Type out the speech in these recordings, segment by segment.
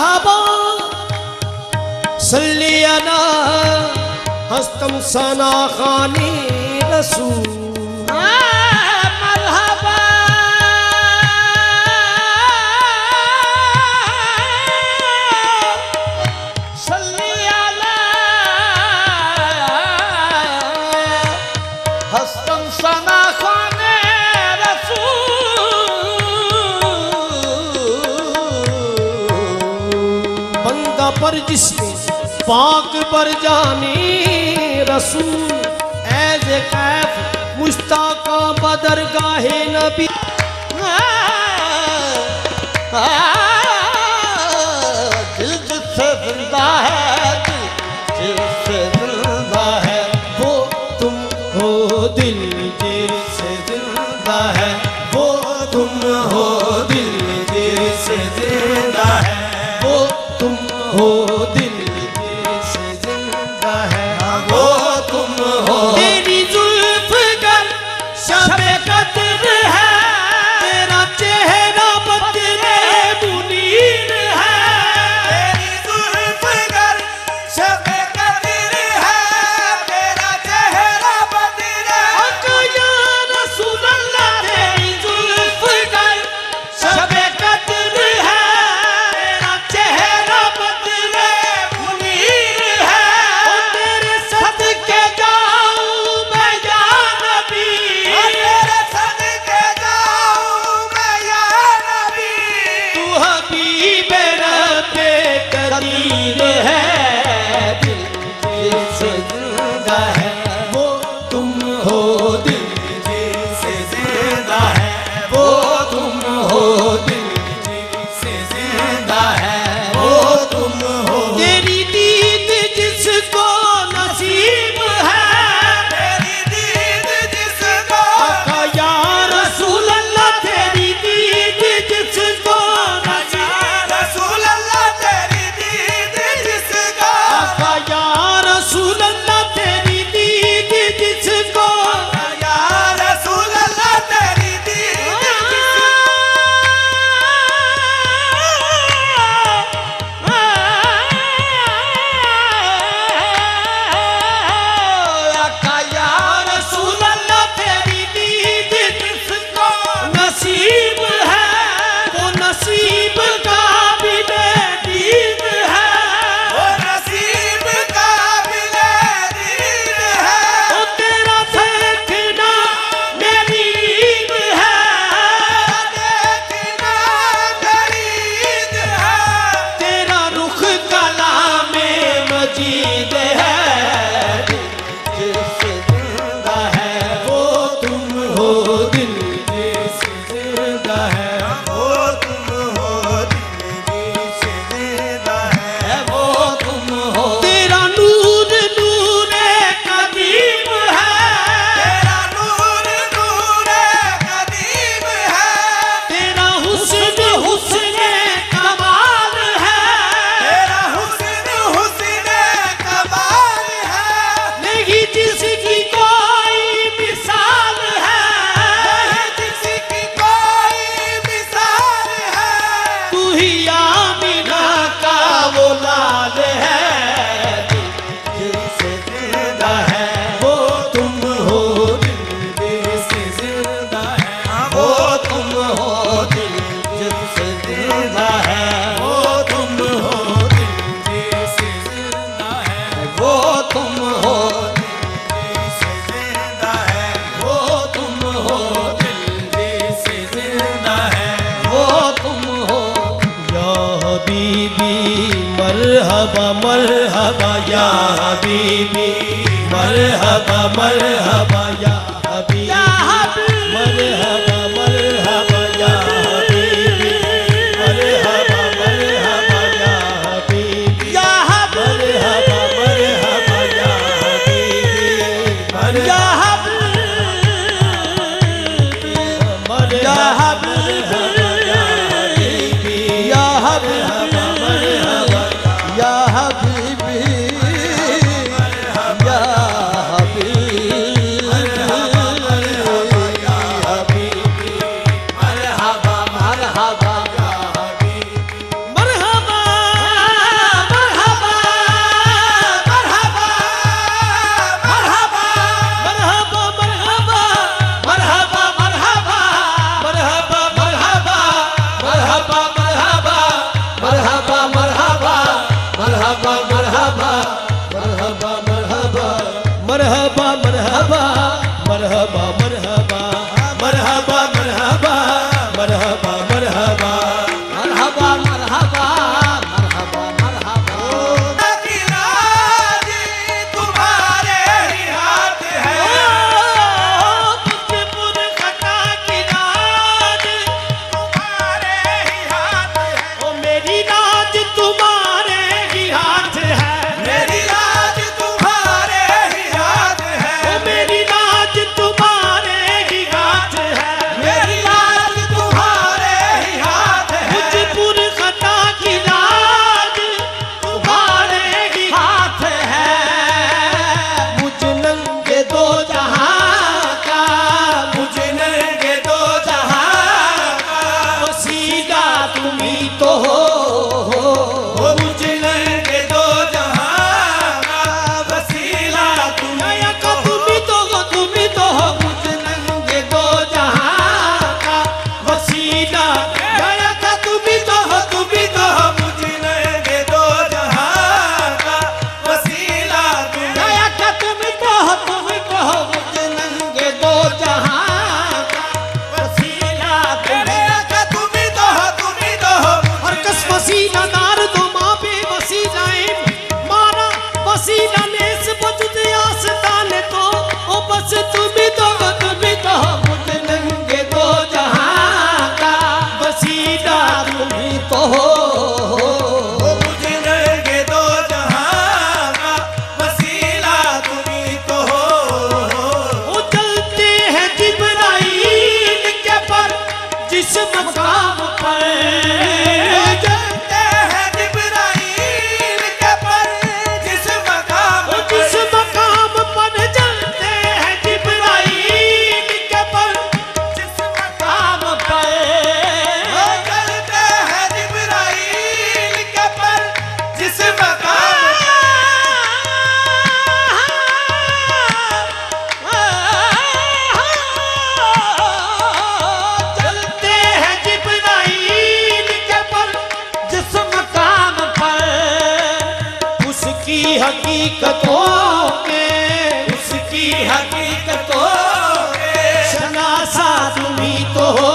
मरहबा सल्ली अला हस्तम सना खानी रसूल। मरहबा सल्ली अला हस्तम सना खानी बंदा पर जिसने पाक पर जानी रसूल। ऐज़े कैफ मुश्ताका बदरगाहे नबी। दिल जिससे जिंदा है, दिल जिससे जिंदा है, वो तुम हो दिल जिससे जिंदा है, वो तुम हो दिल जिससे जिंदा है, वो तुम हो दिल जिससे जिंदा है, वो तुम हो। तेरी जुल्फ गर शबे कद्र है, तेरा चेहरा बदरे मुनीर है। तेरी जुल्फ गर शबे कद्र है, तेरा चेहरा बदरे आका या रसूल अल्लाह, तेरी जुल्फ गर शबे कद्र है, तेरा चेहरा बदरे मुनीर है। ओ तेरे सदके जाऊं मैं या नबी, तेरे सदके जाऊं मैं या नबी। तू हबीबे रब्बे कदीर है, दिल जिससे जिंदा है, वो तुम हो दिल जिससे जिंदा है, वो तुम हो दिल जिससे जिंदा है, वो तुम हो। तेरी दीद जिसको नसीब है, तेरी दीद जिसको आका या रसूल अल्लाह, तेरी दीद जिसको नसीब। रसूल अल्लाह, तेरी दीद जिसको आका या रसूल अल्लाह, तेरी दीद जिसको। या रसूल अल्लाह, तेरी दीद आका या रसूल अल्लाह, तेरी दीद जिसको नसीब है, वो नसीब का भी दीद है। वो नसीब का बिले दीद है। ओ तेरा देखना मेरी ईद है, देखना मेरी ईद है। तेरा रुख कलामे मजीद है, जिससे जिंदा है, वो तुम हो दिल जिससे जिंदा है, वो तुम हो दिल जिससे जिंदा है। वो तुम हो। तेरा नूर नूरे कदीम है, तेरा नूर नूरे कदीम है। तेरा हुस्न हुस्ने कमाल है, तेरा हुस्न हुस्ने कमाल है। नहीं जिसकी कोई मिसाल है, जिसकी कोई मिसाल है। तू ही आमिना का वो लाल है, जिससे जिंदा है, वो तुम हो दिल जिससे जिंदा है, वो तुम हो दिल जिससे जिंदा है, वो तुम हो दिल जिससे जिंदा है, वो तुम हो दिल जिससे जिंदा है, वो तुम हो दिल जिससे जिंदा है, वो तुम हो। या हबीबी मरहबा मरहबा या हबीबी मरहबा मरहबा या हबीबी मरहबा मरहबा या हबीबी मरहबा मरहबा या हबीबी या मरहबा मरहबा या हबीबी या मरहबा मरहबा मरहबा मरहबा मरहबा मरहबा मरहबा मरहबा मरहबा मरहबा मरहबा मरहबा मरहबा मरहबा मरहबा की राज तुम्हारे ही हाथ है। मुझपुर खता की राज तुम्हारे ही हाथ है। ओ मेरी राज तुम्हारे ही हाथ है। मेरी राज तुम्हारे ही हाथ है। ओ मेरी राज तुम्हारे ही हाथ है। मेरी राज तुम्हारे ही हाथ है। मुझपुर खता की राज तुम्हारे ही हाथ है। मुझ नंगे दो जहां का मुझे नंगे दो जहां का वसीला तुम्ही तो हो। मुझे नंगे दो जहां का वसीला दया का तुम्ही तो हो, तुम्ही तो हो। मुझ नंगे दो जहां का वसीला दया का तुम्ही तो हो, तुम्ही तो हो। मुझे नंगे दो जहां का वसीला दया का तुम्ही तो हो, तुम्ही तो हो। मुझ नंगे दो जहां का वसीला तेरे का तुम्ही तो हो, तुम्ही तो हो। और कस वसीला दार दो माँ पे वसीला मारा वसीला नेस बजुद आस्ताने तो ओ बस तुम्ही तो हो, तुम्ही तो हो। मुझ नंगे दो जहां का वसीला तुम्ही तो हो। मुझे नंगे दो जहां का वसीला तुम्ही तो हो। वो चलते हैं जिब्राइल के पर जिस मकाम पर चलते हैं जिब्राइल के पर जिस मकाम वो पर। जिस मकाम पर चलते हैं जिब्राइल के पर जिस मकाम काम पर चलते हैं जिब्राइल के पर जिस मकाम चलते हैं जिब्राइल के पर जिस मकाम पर उसकी हकीकतों के उसकी हकीकतों के शनासा तुम्ही तो हो।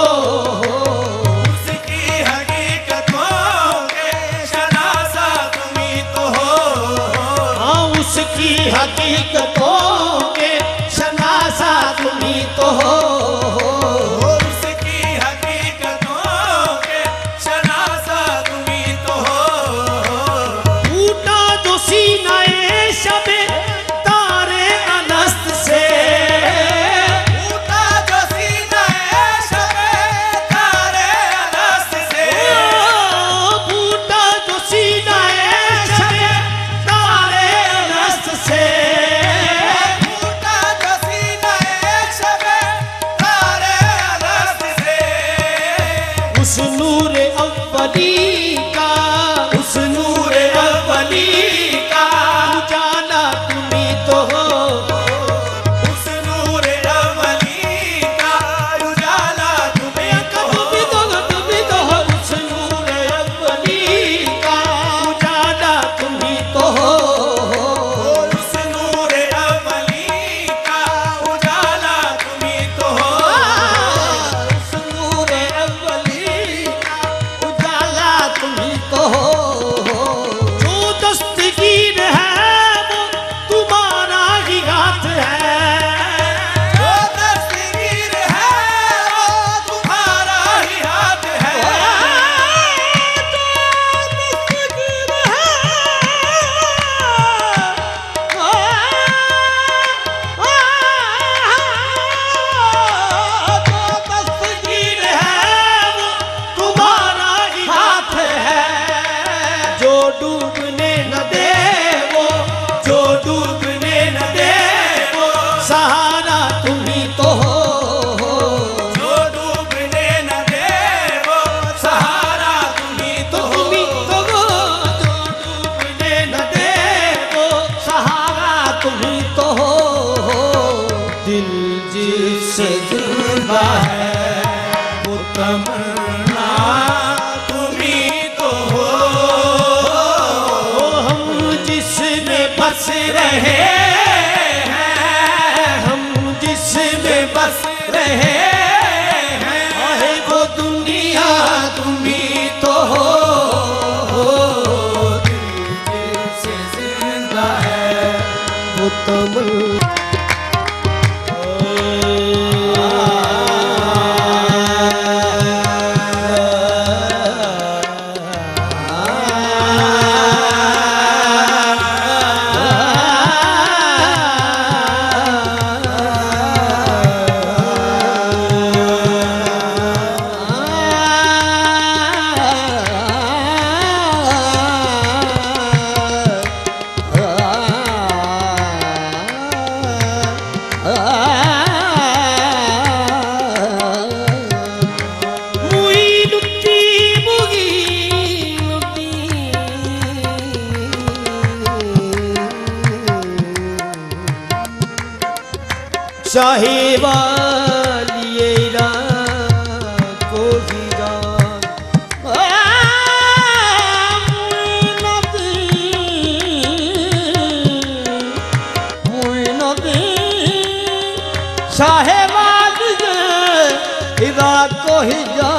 उसकी हकीकतों के शनासा तुम्ही तो हो। हाँ उसकी हकीकतों के शनासा तुम्ही तो हो। उसकी हकीकतों के शनासा तुम्ही तो हो। टूटा जो सीना ए शबे तारे अनस्त से टूटा जो सीना है शबे तारे अलस्त से। टूटा जो सीना ए शबे तारे अनस्त से टूटा जो सीना है शबे तारे अलस्त से। उस नूर अव्वली का उस नूर अव्वली का उजाला तुम्ही तो हो। उस नूर अव्वली का उजाला तुम्ही तो हो। तुम्ही तो हो, तुम्ही तो हो। उस नूर अव्वली का उजाला तुम्ही तो हो। उस नूर अव्वली का उजाला तुम्ही तो हो। उस नूर अव्वली का उजाला तुम्ही तो हो। जो दस्तगीर है वो तुम्हारा ही हाथ है। जो दस्तगीर है वो तुम्हारा ही हाथ है। तुम्हारा ही हाथ है। जो डूबने न दे वो, जो डूबने न दे वो, सहारा तुम्ही तो हो। जो डूबने न दे वो, सहारा तुम्ही तो हो। तुम्ही तो हो। जो डूबने न दे वो, सहारा तुम्ही तो हो। दिल जिससे जुड़ा है वो तमन्ना तुम्ही तो हो। हम जिस शाही वाली को हीरा शाहे वाली हीरा को हीरा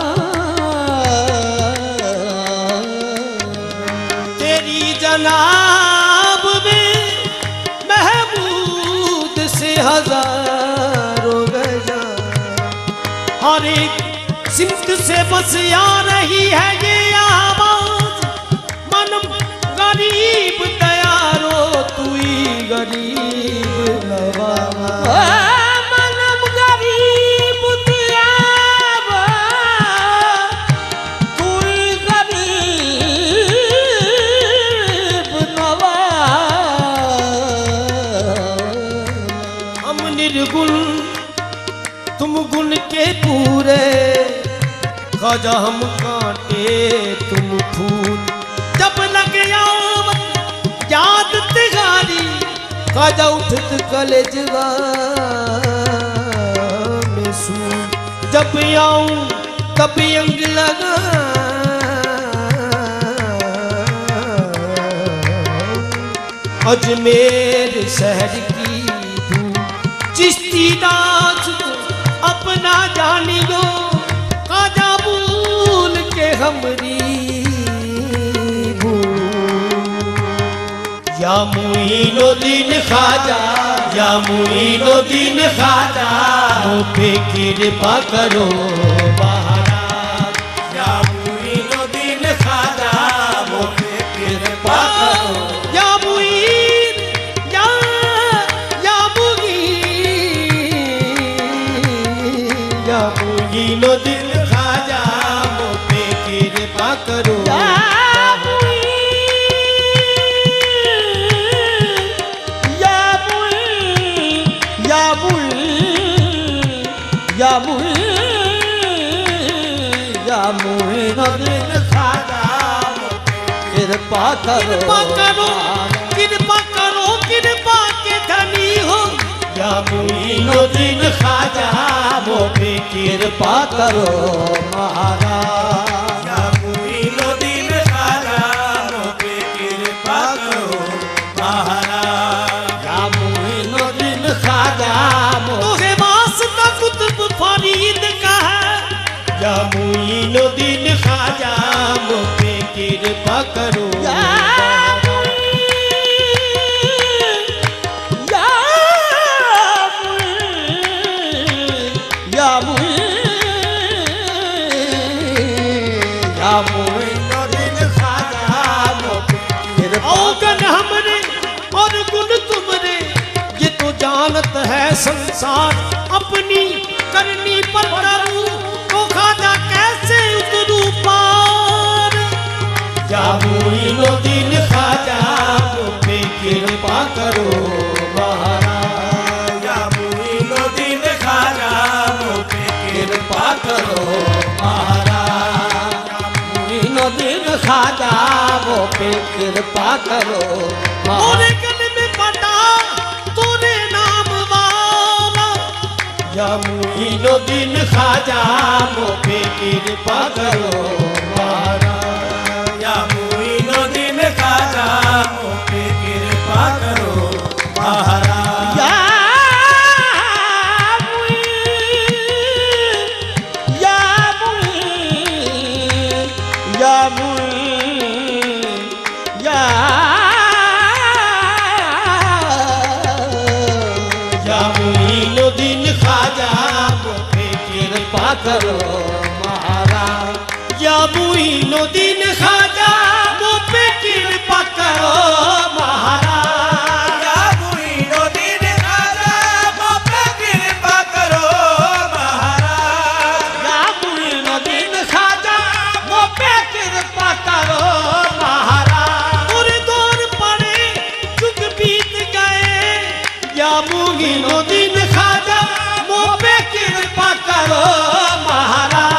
तेरी जनाब में महमूद से हजारों गया हर एक सिमत से बस आ रही है ये आवाज मनम गरीब तैयारो तू ही गरीब नवाज मनम गरीब तैयारो तू ही गरीब नवाज हम निर्गुण तुम गुण के पूरे ख्वाजा हम कांटे तुम फूल जब लग याद तिगारी ख्वाजा उठत कलेजवा में सूल जब आऊं तब अंग लगा अजमेर शहर की धूल चिश्ती दास अपना जानी दो ख्वाजा भूल के हमरी भूल या मुईनुद्दीन ख्वाजा या मुईनुद्दीन ख्वाजा मुझ पे कृपा करो महाराज या मुईनुद्दीन ख्वाजा मुझ पे कृपा करो या मुईन या मुईनुद्दीन ख्वाजा मुझ पे कृपा करो या मुईनुद्दीन ख्वाजा कृपा करो कृपा करो कृपा के धनी हो या मुईनुद्दीन ख्वाजा मुझ पे कृपा करो महाराज या मुईनुद्दीन ख्वाजा मुझ पे कृपा करो महाराज या मुईनुद्दीन ख्वाजा तुझे वास्ता कुतुब फरीद का है या मुईनुद्दीन ख्वाजा मुझ पे कृपा करो औगन हमरे और गुण तुमरे ये तो जानत है संसार अपनी करनी पर करूं तो ख्वाजा कैसे उतरू पार या मुईनुद्दीन ख्वाजा मुझ पे कृपा करो महाराज या मुईनुद्दीन ख्वाजा मुझ पे कृपा करो महाराज मुईनुद्दीन ख्वाजा मुझ पे कृपा करो मोरे गल में पटा तूने नाम वाला या मुईनुद्दीन ख्वाजा मुझ पे कृपा करो महाराज या मुईनुद्दीन ख्वाजा मुझ पे कृपा करो महाराज या मुईनुद्दीन ख्वाजा मुझ पे कृपा करो महाराज या मुईनुद्दीन ख्वाजा मुझ पे कृपा करो महाराज या मुईनुद्दीन ख्वाजा मुझ पे कृपा करो महाराज या मुईनुद्दीन ख्वाजा मुझ पे कृपा करो महाराज पूरे दौर पड़े जुग बीत गए या मुईनुद्दीन ख्वाजा मुझ पे कृपा करो महाराज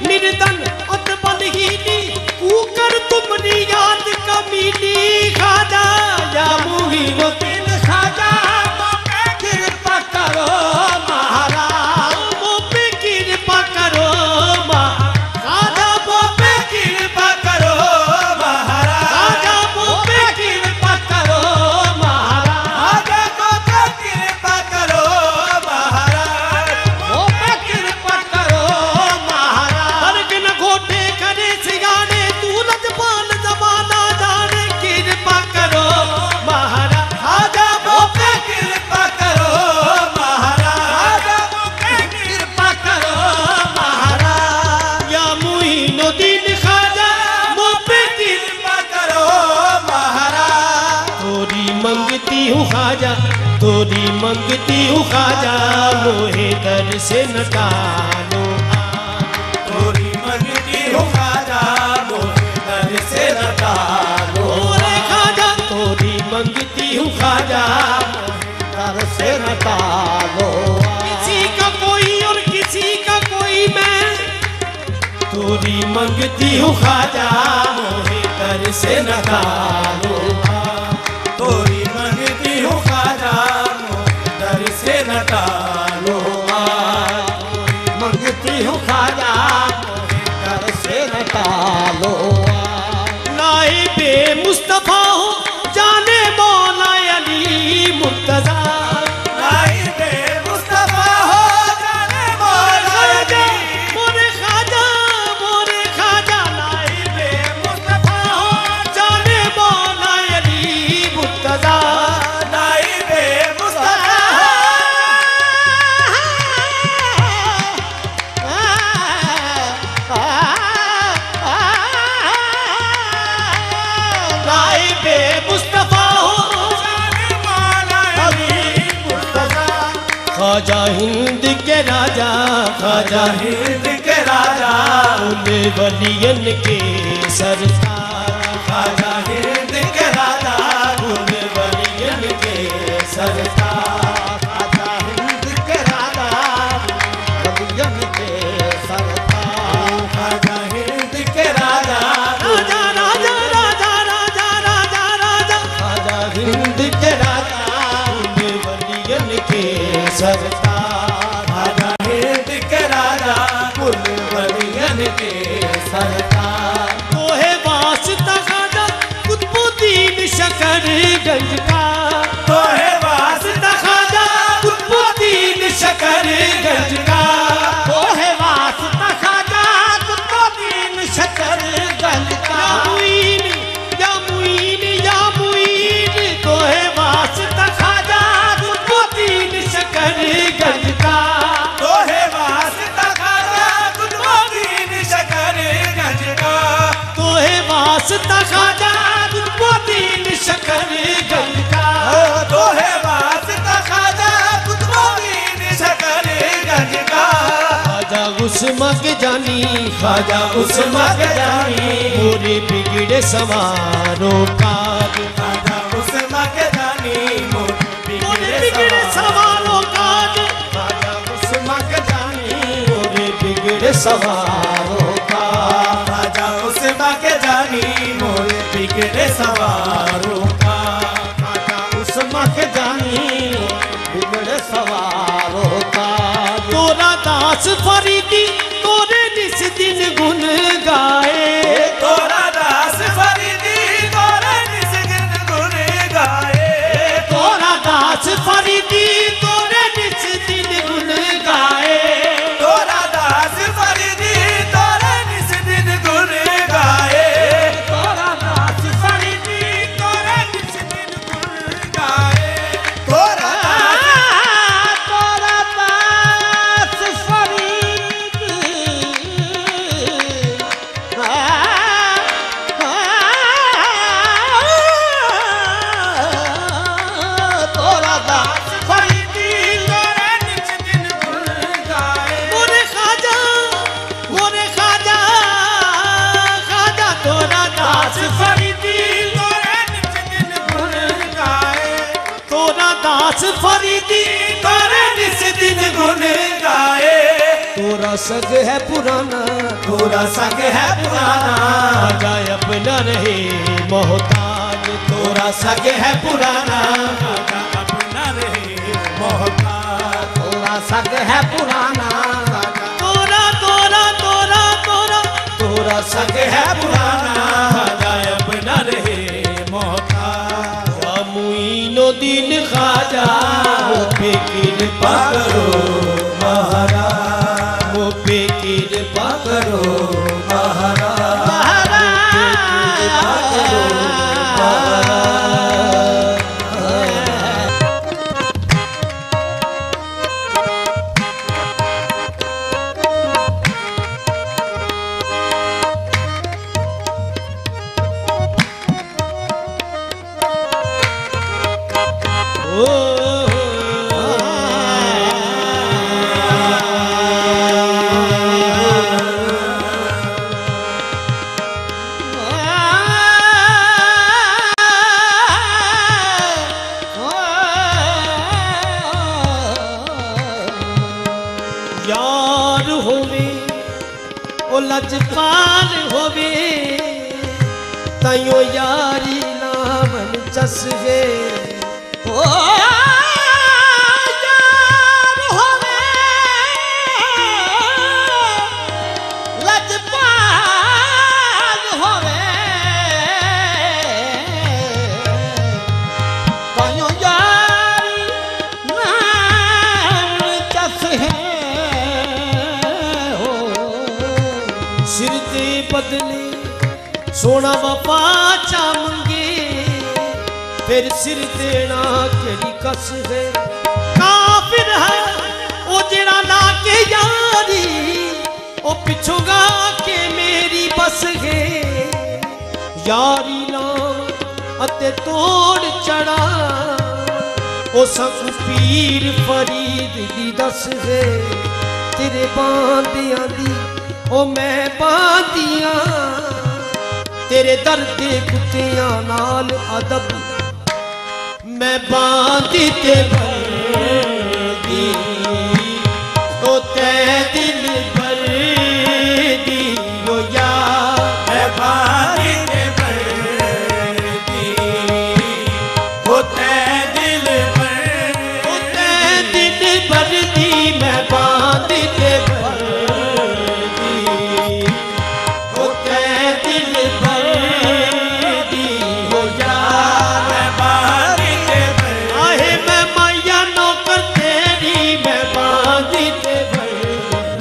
निर्धन अत बलहीनी ऊकर तुमरी याद कमीनी खाजा या मुहीनुद्दीन खाजा मोपे कृपा करो महाराज मोपे कृपा करो खाजा मोपे कृपा करो महाराज खाजा मोपे कृपा करो महाराज खाजा मोपे कृपा करो महाराज मोपे कृपा करो महाराज अर्ग न घोटे करे सियाने तू लजपाल जमाना जाने कृपा करो महाराज खाजा मोपे कृपा करो महाराज मोपे कृपा करो महाराज या मुईनुद्दीन खाजा मोपे कृपा करो महाराज तोरी मंगती हूँ खाजा तोरी मंगती हूँ खाजा मोहे दर से न टालो तोरी मंगती हूँ खाजा मोहे दर से न टालो मोरे खाजा तोरी मंगती हूँ खाजा दर से न टालो किसी का कोई और किसी का कोई मैं तोरी मंगती हूँ खाजा मोहे दर से न टालो तोरी मंगती हूँ खाजा मोहे दर से न टालो मंगती हूँ खाजा दर से न टालो नाए बे मुस्तफा हो जाने मौला अली मुर्तजा नाइबे मुस्तफा हो जाने मौला अली मोरे खाजा नाइबे मुस्तफा हो जाने मौला अली मुर्तजा नाइबे मुस्तफा नाइबे मुस्तफा हो जाने मौला अली मुर्तजा खाजा हिंद के राजा खाजा हिंद के राजा उन वलियन के सरदार खाजा हिंद के राजा उन वलियन के सरदार खाजा हिंद के राजा वलियन के सरदार खाजा हिंद के राजा राजा राजा राजा राजा राजा राजा खाजा हिंद के राजा उन वलियन के सरदार खाजा हिंद के राजा कुल वलियन के सरदार तोहे वास्ता खाजा कुतुबुद्दीन शकरगंज का तो है वास्ता खाजा कुतुबुद्दीन शकरगंज का तोहे वास्ता खाजा कुतुबुद्दीन शकरगंज का या मुईन या मुईन तोहे वास्ता खाजा कुतुबुद्दीन शकरगंज का तो है वास्ता खाजा कुतुबुद्दीन शकरगंज का तोहे वास्ता खाजा कुतुबुद्दीन शकरगंज का तो है वास्ता खाजा कुतुबुद्दीन शकरगंज का खाजा उस्मा के जानी खाजा उस्मा के जानी मोरे बिगड़े सवारों का खाजा उस्मा के जानी मोर मोरे बिगड़े बिगड़े सवारों का खाजा उस्मा के जानी मोरे बिगड़े सवारों का खाजा उस्मा के जानी मोर बिगड़े सवारों का खाजा उस्मा के जानी बिगड़े सवारों का तोरा दास फरीदी तोरे निस दिन गुन गाए तोरा दास फरीदी तोरे निस दिन गुन गाए तोरा दास फरीदी तोरे निस दिन गुन गाए तोरा दास फरीदी तोरे निस दिन गुन गाए तोरा दास फरीदी तोरे निस दिन गुन गाए तोरा तोरा दास फरीदी तोरा दास फरीदी तोरे निस दिन गुन गाए मोरे खाजा खाजा तोरा दास फरीदी तोरे निस दिन गुन गाए तोरा दास फरीदी तोरे निस दिन गुन गाए तोरा सग है पुराना तोरा संग है पुराना, आजा अब न रहे मोहताज। तोरा संग है पुराना, आजा अब न रहे मोहताज। तोरा संग है पुराना, तोरा तोरा तोरा तोरा तोरा संग है पुराना, आजा अब न रहे मोहताज। या मुईनुद्दीन ख्वाजा मुझे कृपा करो महाराज, मुझे कृपा करो महाराज, यार होवे ओ लजपाल होवे तयो यारी नामन चसवे। ओ यार होवे लजपाल होवे तयो यारी नाम चसवे। सिर दे बदले सोना वफा चा मंगे, फिर सिर देना केड़ी कस है। काफिर है ओ जेड़ा ला के यारी, ओ पिछों गा के मेरी बस है। यारी नाम अते तोड़ चढ़ा ओ संग पीर फरीद दी दस है। तेरे बांदियां दी ओ मैं बांदियां, तेरे दर्द कुत्तियां नाल अदब मैं बांधी ते भरदी। ओ ते दिल भरदी ओ यार, मैं बांधी ते भरदी। ओ ते दिल भरदी, ओ ते दिल भरदी मैं बांधी ते भरदी। ओ ते दिल भरदी ओ यार, मैं बांधी ते भरदी। आहे मैं मैया नौकर तेरी मैं बांधी ते भरदी।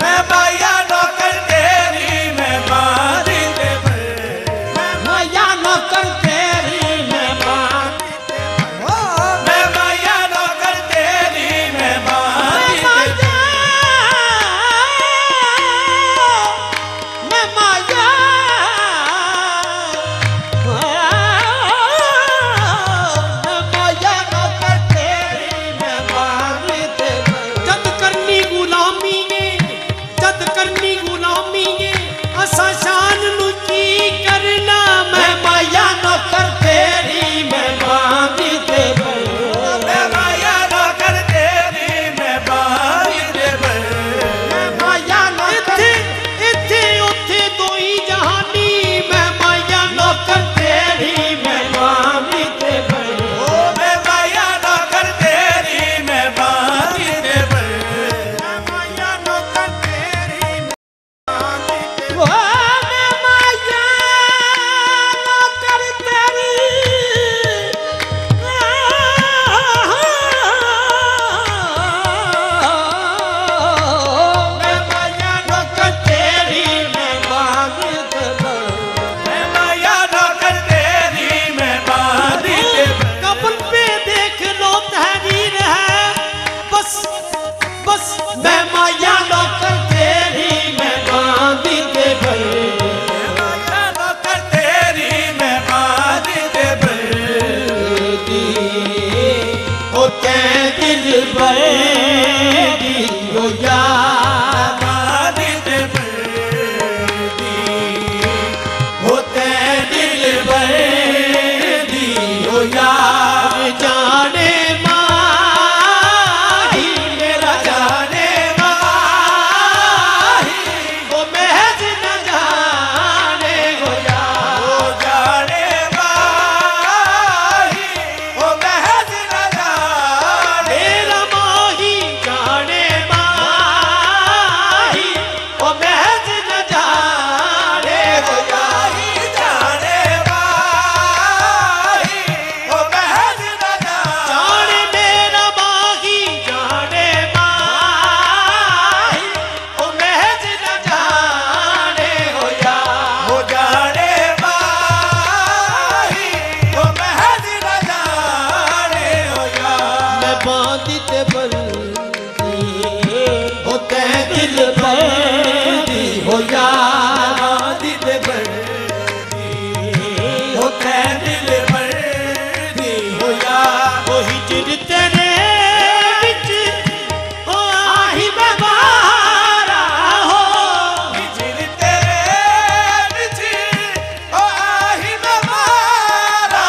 हिजर तेरे विच ओ आही मैं मारा हो हिजर तेरे विच ओ आही मैं मारा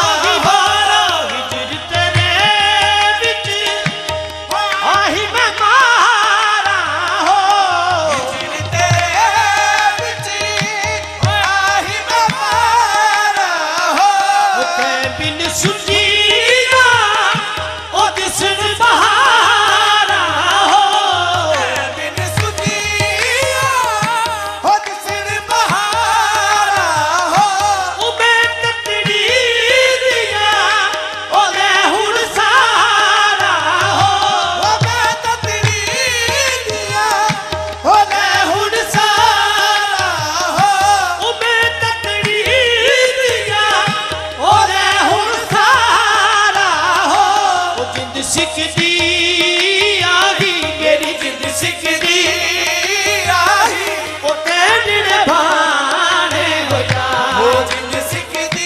हिजर तेरे विच आही मैं मारा हो हिजर तेरे विच ओ आही मैं मारा हो ते बिन सुजीना ओ दिसन बहारा हो बिन सुजिया हो दिसण बहारा हो ओ मैं तकड़ी दिया ओ ले हुण सारा हो ओ मैं ततड़ी दिया हो ले हुण सारा हो ओ मैं तकड़ी दिया ओ ले हुण सारा हो ओ जिंद सिकदी आही मेरी जिंद सिकदी आही ओ तेरे भाने हो जा ओ जिंद सिकदी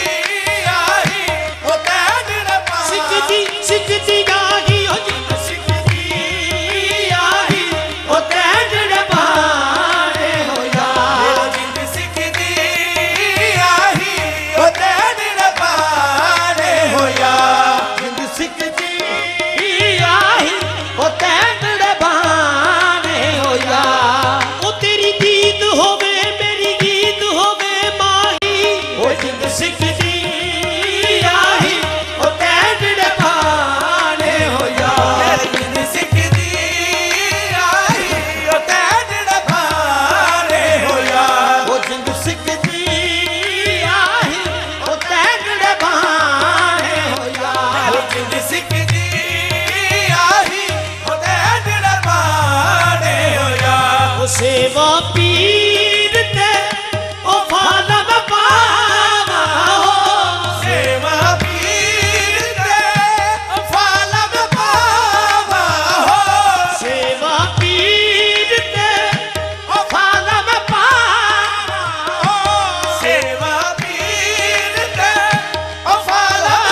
आही ओ तैन पा सिकदी सिकदी आही ओ जिंद सिकदी आही ओ तेरे भाने हो जा ओ जिंद सिकदी आही ओ तैन पाने होया जिंद सिकदी आही ओ तेरे भाने हो जा ओ तेरी दीद होवे मेरी गीत होवे माही ओ जिंद सिकदी आही ओ तेरे भाने हो जा जिंद सिकदी आही ओ तैन पाने होया ओ जिंद सिकदी आही ओ तेरे भाने हो जा ओ जिंद सिकदी आही ओ तैन पाने होया ओ सेवा पीर ते ओ फालम पावा हो सेवा पीर ते फालम पावा हो सेवा पीर ते ओ फालम पावा हो सेवा पीर ते फालम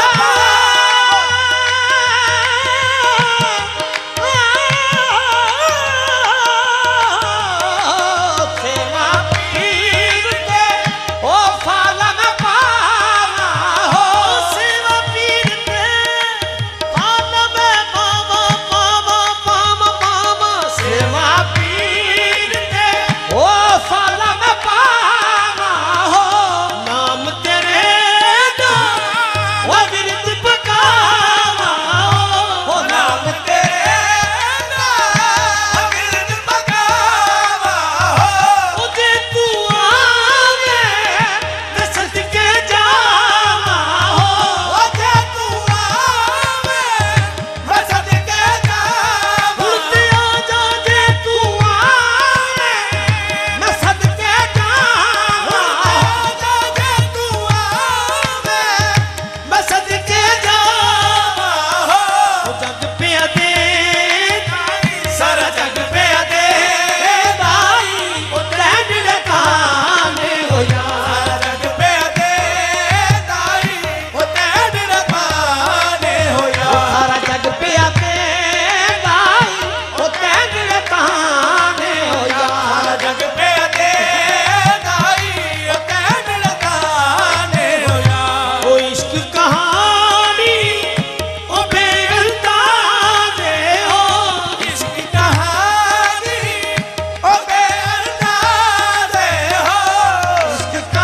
सेवा पीर ते ओ फालम पावा हो सेवा पीर ते फालम पावा पावा पावा पावा सेवा पीर ते ओ फालम पावा हो नाम तेरे दा ओ विरत पकावा हो नाम तेरे विरद पकावा हो मुझे तू आवे मैं सदके जावा हो ओ जे तू आवे मैं सदके जावा उड़ते आ जा जे तू आवे मैं सदके जावा जे तू आवे मैं सदके जावा हो ओ जग पे दे सारा जग पे दे दाई ओ तैन रखाने हो जा सारा जग पे दे दाई ओ तैन पाने होया सारा जग पे दे दाई ओ तैन रखाने हो जा सारा जग पे दे दाई ओ तैन पाने होया ओ इश्क कहानी ओ बेअंदाज़े हो इश्क कहानी ओ बेअंदाज़े हो इश्क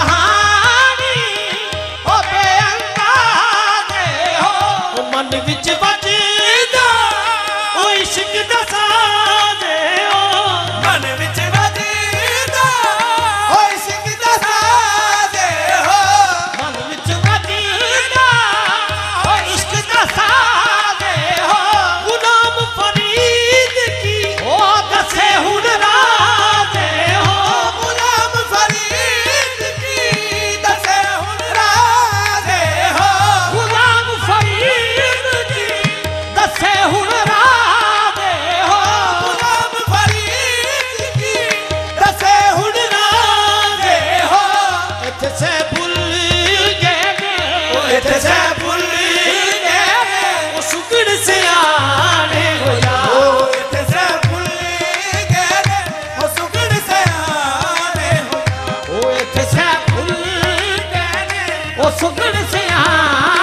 सुगड़ सियाना